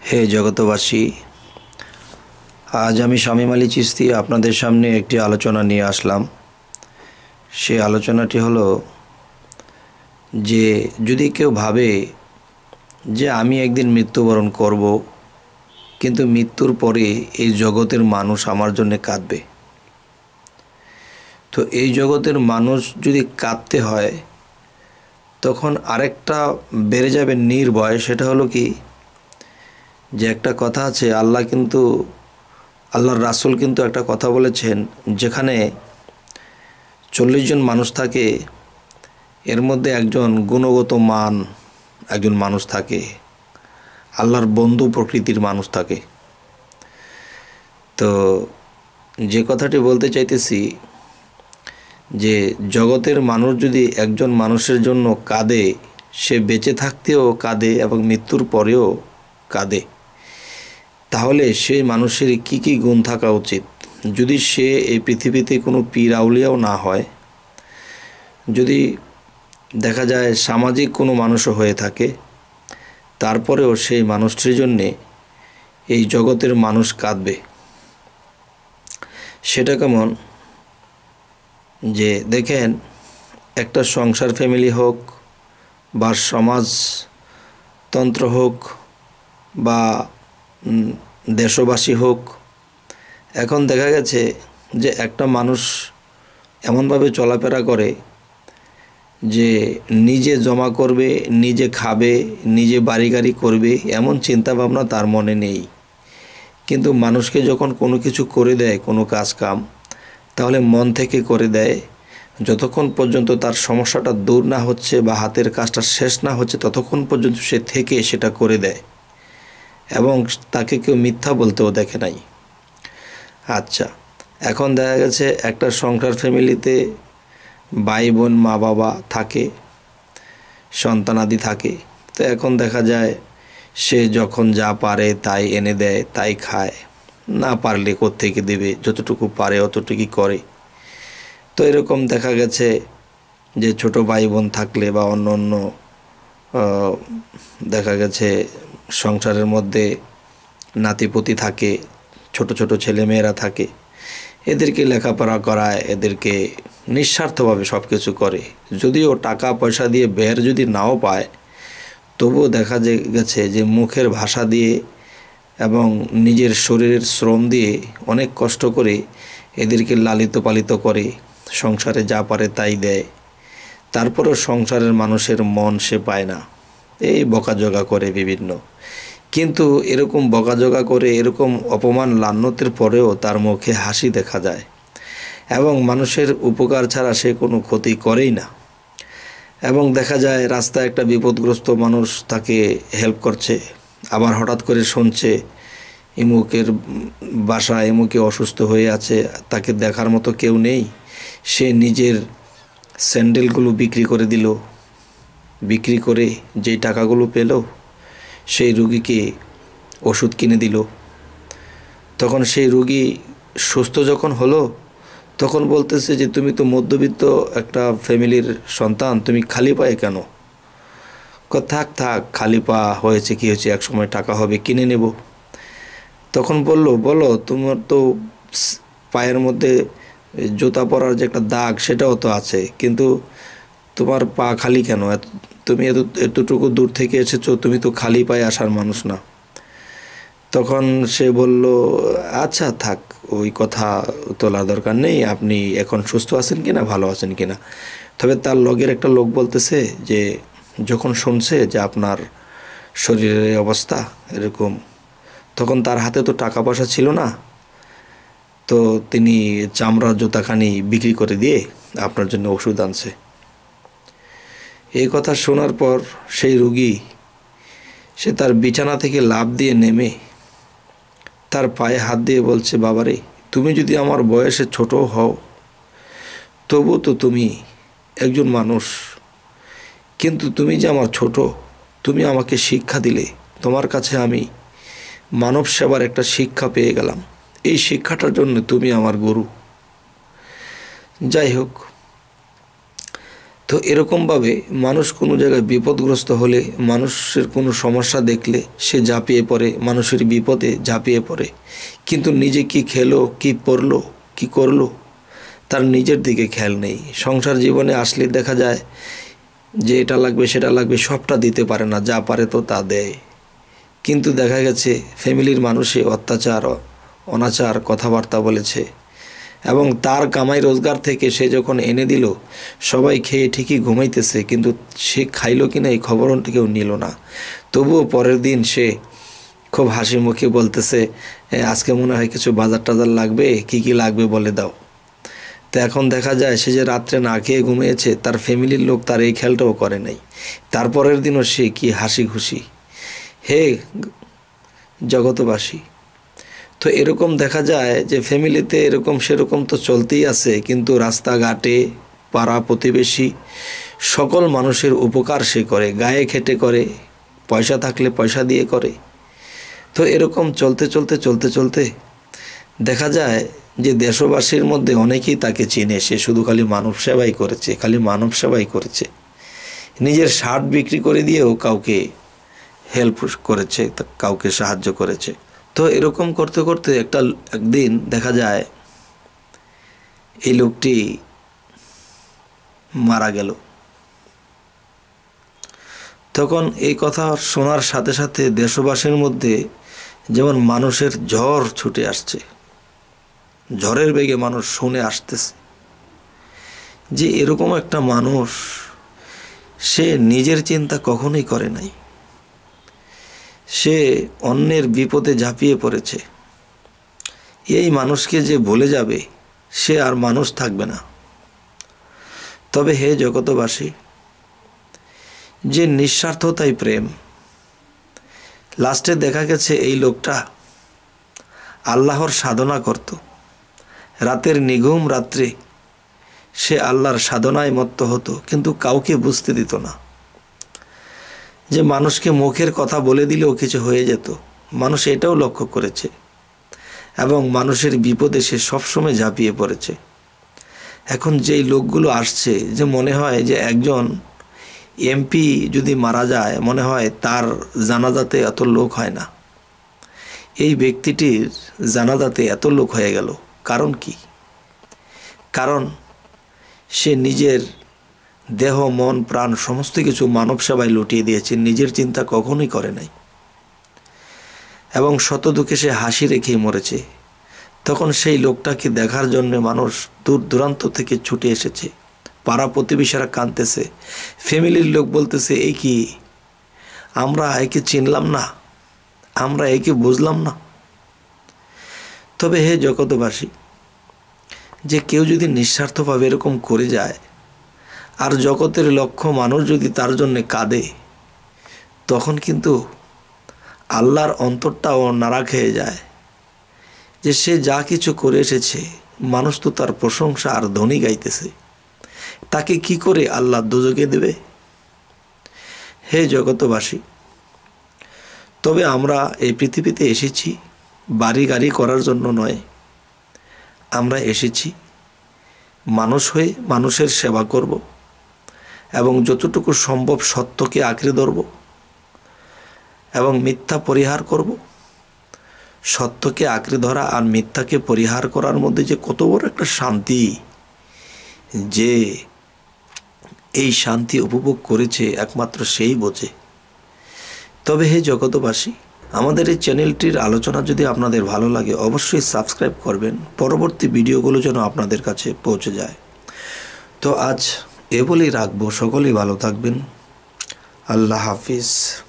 হে জগতবাসী, আজ আমি শামিম আলী চিস্তি আপনাদের সামনে একটি আলোচনা নিয়ে আসলাম। সেই আলোচনাটি হলো যে যদি কেউ ভাবে যে আমি একদিন মৃত্যুবরণ করব, কিন্তু মৃত্যুর পরে এই জগতের মানুষ আমার জন্য কাঁদবে, তো এই জগতের মানুষ যদি কাঁদতে হয় তখন আরেকটা বেড়ে যাবে নির্ভয়। সেটা হলো কি, যে একটা কথা আছে, আল্লাহর রাসূল কিন্তু একটা কথা বলেছেন, যেখানে 40 জন মানুষ থাকে, এর মধ্যে একজন গুণগত মান একজন মানুষ থাকে, আল্লাহর বন্ধু প্রকৃতির মানুষ থাকে। তো যে কথাটি বলতে চাইতেছি, যে জগতের মানুষ যদি একজন মানুষের জন্য কাঁদে, সে বেঁচে থাকতেও কাঁদে এবং মৃত্যুর পরেও কাঁদে, তাহলে সেই মানুষের কি কি গুণ থাকা উচিত? যদি সে এই পৃথিবীতে কোনো পীর আউলিয়াও না হয়, যদি দেখা যায় সামাজিক কোনো মানুষও হয়ে থাকে, তারপরেও সেই মানুষটির জন্যে এই জগতের মানুষ কাঁদবে। সেটা কেমন? যে দেখেন, একটা সংসার ফ্যামিলি হোক বা সমাজতন্ত্র হোক বা দেশবাসী হোক, এখন দেখা গেছে যে একটা মানুষ এমনভাবে চলাফেরা করে যে নিজে জমা করবে, নিজে খাবে, নিজে বাড়ি গাড়ি করবে, এমন চিন্তা ভাবনা তার মনে নেই। কিন্তু মানুষকে যখন কোনো কিছু করে দেয়, কোনো কাজ কাম, তাহলে মন থেকে করে দেয়। যতক্ষণ পর্যন্ত তার সমস্যাটা দূর না হচ্ছে বা হাতের কাজটা শেষ না হচ্ছে, ততক্ষণ পর্যন্ত সে থেকে সেটা করে দেয়, এবং তাকে কেউ মিথ্যা বলতেও দেখে নাই। আচ্ছা, এখন দেখা গেছে একটা সংসার ফ্যামিলিতে ভাই বোন মা বাবা থাকে, সন্তানাদি থাকে। তো এখন দেখা যায় সে যখন যা পারে তাই এনে দেয়, তাই খায়, না পারলে কোত্থেকে দেবে, যতটুকু পারে অতটুকুই করে। তো এরকম দেখা গেছে যে ছোট ভাই বোন থাকলে বা অন্য অন্য দেখা গেছে সংসারের মধ্যে নাতিপুতি থাকে, ছোট ছোট ছেলেমেয়েরা থাকে, এদেরকে লেখাপড়া করায়, এদেরকে নিঃস্বার্থভাবে সব কিছু করে। যদিও টাকা পয়সা দিয়ে বের যদি নাও পায়, তবুও দেখা গেছে যে মুখের ভাষা দিয়ে এবং নিজের শরীরের শ্রম দিয়ে অনেক কষ্ট করে এদেরকে লালিত পালিত করে, সংসারে যা পারে তাই দেয়। তারপরও সংসারের মানুষের মন সে পায় না, এই বকাঝকা করে বিভিন্ন। কিন্তু এরকম বকাঝকা করে, এরকম অপমান লান্যতের পরেও তার মুখে হাসি দেখা যায়, এবং মানুষের উপকার ছাড়া সে কোনো ক্ষতি করেই না। এবং দেখা যায় রাস্তায় একটা বিপদগ্রস্ত মানুষ তাকে হেল্প করছে, আবার হঠাৎ করে শুনছে ইমুকের বাসা, ইমুকে অসুস্থ হয়ে আছে, তাকে দেখার মতো কেউ নেই, সে নিজের স্যান্ডেলগুলো বিক্রি করে দিল, বিক্রি করে যেই টাকাগুলো পেল সেই রুগীকে ওষুধ কিনে দিল। তখন সেই রুগী সুস্থ যখন হলো, তখন বলতেছে যে তুমি তো মধ্যবিত্ত একটা ফ্যামিলির সন্তান, তুমি খালি পায়ে কেন? থাক থাক, খালি পা হয়েছে কি হয়েছে, এক সময় টাকা হবে, কিনে নেব। তখন বলো তোমার তো পায়ের মধ্যে জুতা পরার যে একটা দাগ, সেটাও তো আছে, কিন্তু তোমার পা খালি কেন? তুমি এতটুকু দূর থেকে এসেছো, তুমি তো খালি পায়ে আসার মানুষ না। তখন সে বলল, আচ্ছা থাক, ওই কথা তোলার দরকার নেই, আপনি এখন সুস্থ আছেন কিনা, ভালো আছেন কিনা। তবে তার লগের একটা লোক বলতেছে যে যখন শুনছে যে আপনার শরীরের অবস্থা এরকম, তখন তার হাতে তো টাকা পয়সা ছিল না, তো তিনি চামড়ার জুতাখানি বিক্রি করে দিয়ে আপনার জন্য ওষুধ আনছে। এই কথা শোনার পর সেই রুগী সে তার বিছানা থেকে লাফ দিয়ে নেমে তার পায়ে হাত দিয়ে বলছে, বাবারে, তুমি যদি আমার বয়সে ছোট হও, তবু তো তুমি একজন মানুষ, কিন্তু তুমি যে আমার ছোট, তুমি আমাকে শিক্ষা দিলে, তোমার কাছে আমি মানব সেবার একটা শিক্ষা পেয়ে গেলাম, এই শিক্ষাটার জন্য তুমি আমার গুরু। যাই হোক, তো এরকমভাবে মানুষ কোনো জায়গায় বিপদগ্রস্ত হলে, মানুষের কোনো সমস্যা দেখলে সে ঝাঁপিয়ে পড়ে, মানুষের বিপদে ঝাঁপিয়ে পড়ে, কিন্তু নিজে কি খেলো, কি পরলো, কি করলো, তার নিজের দিকে খেয়াল নেই। সংসার জীবনে আসলে দেখা যায় যে এটা লাগবে সেটা লাগবে, সবটা দিতে পারে না, যা পারে তো তা দেয়। কিন্তু দেখা গেছে ফ্যামিলির মানুষে অত্যাচার, অনাচার কথাবার্তা বলেছে, এবং তার কামাই রোজগার থেকে সে যখন এনে দিল, সবাই খেয়ে ঠিকই ঘুমাইতেছে, কিন্তু সে খাইলো কিনা এই খবর কেউ নিল না। তবুও পরের দিন সে খুব হাসি মুখে বলতেছে, আজকে মনে হয় কিছু বাজার টাজার লাগবে, কি কি লাগবে বলে দাও। তো এখন দেখা যায় সে যে রাত্রে না খেয়ে ঘুমিয়েছে, তার ফ্যামিলির লোক তার এই খেয়ালটাও করে নাই। তারপরের দিনও সে কি হাসি খুশি। হে জগতবাসী, তো এরকম দেখা যায় যে ফ্যামিলিতে এরকম সেরকম তো চলতেই আছে, কিন্তু রাস্তাঘাটে পাড়া প্রতিবেশী সকল মানুষের উপকার সে করে, গায়ে খেটে করে, পয়সা থাকলে পয়সা দিয়ে করে। তো এরকম চলতে চলতে চলতে চলতে দেখা যায় যে দেশবাসীর মধ্যে অনেকেই তাকে চিনে, সে শুধু খালি মানব সেবাই করেছে, খালি মানব সেবাই করেছে, নিজের শার্ট বিক্রি করে দিয়েও কাউকে হেল্প করেছে, কাউকে সাহায্য করেছে। তো এরকম করতে করতে একদিন দেখা যায় এই লোকটি মারা গেল। তখন এই কথা শোনার সাথে সাথে দেশবাসীর মধ্যে যেমন মানুষের ঝড় ছুটে আসছে, ঝড়ের বেগে মানুষ শুনে আসতেছে যে এরকম একটা মানুষ, সে নিজের চিন্তা কখনোই করে নাই, সে অন্যের বিপদে ঝাঁপিয়ে পড়েছে। এই মানুষকে যে ভুলে যাবে, সে আর মানুষ থাকবে না। তবে হে জগতবাসী, যে নিঃস্বার্থতাই প্রেম। লাস্টে দেখা গেছে এই লোকটা আল্লাহর সাধনা করত, রাতের নিঘুম রাত্রে সে আল্লাহর সাধনায় মত্ত হতো, কিন্তু কাউকে বুঝতে দিত না যে মানুষকে মুখের কথা বলে দিলেও কিছু হয়ে যেত। মানুষ এটাও লক্ষ্য করেছে, এবং মানুষের বিপদে সে সবসময় ঝাঁপিয়ে পড়েছে। এখন যেই লোকগুলো আসছে, যে মনে হয় যে একজন এমপি যদি মারা যায়, মনে হয় তার জানাজাতে এত লোক হয় না, এই ব্যক্তিটির জানাজাতে এত লোক হয়ে গেল। কারণ কি? কারণ সে নিজের দেহ, মন, প্রাণ সমস্ত কিছু মানব সেবায় লুটিয়ে দিয়েছে, নিজের চিন্তা কখনোই করে নাই, এবং শত দুঃখে সে হাসি রেখেই মরেছে। তখন সেই লোকটাকে দেখার জন্য মানুষ দূর দূরান্ত থেকে ছুটে এসেছে, পাড়া প্রতিবেশীরা কাঁদতেছে, ফ্যামিলির লোক বলতেছে, এই কি, আমরা একে চিনলাম না, আমরা একে বুঝলাম না। তবে হে জগতবাসী, যে কেউ যদি নিঃস্বার্থভাবে এরকম করে যায়, আর জগতের লক্ষ মানুষ যদি তার জন্য কাঁদে, তখন কিন্তু আল্লাহর অন্তরটাও নাড়া খেয়ে যায় যে সে যা কিছু করে এসেছে, মানুষ তো তার প্রশংসা আর ধ্বনি গাইতেছে, তাকে কি করে আল্লাহ দোজখে দেবে। হে জগতবাসী, তবে আমরা এই পৃথিবীতে এসেছি বাড়ি গাড়ি করার জন্য নয়, আমরা এসেছি মানুষ হয়ে মানুষের সেবা করব, এবং যতটুকু সম্ভব সত্যকে আঁকড়ে ধরব, এবং মিথ্যা পরিহার করব। সত্যকে আঁকড়ে ধরা আর মিথ্যাকে পরিহার করার মধ্যে যে কত বড় একটা শান্তি, যে এই শান্তি উপভোগ করেছে একমাত্র সেই বোঝে। তবে হে জগতবাসী, আমাদের এই চ্যানেলটির আলোচনা যদি আপনাদের ভালো লাগে, অবশ্যই সাবস্ক্রাইব করবেন, পরবর্তী ভিডিওগুলো যেন আপনাদের কাছে পৌঁছে যায়। তো আজ এ বলেই রাখবো, সকলেই ভালো থাকবেন। আল্লাহ হাফিজ।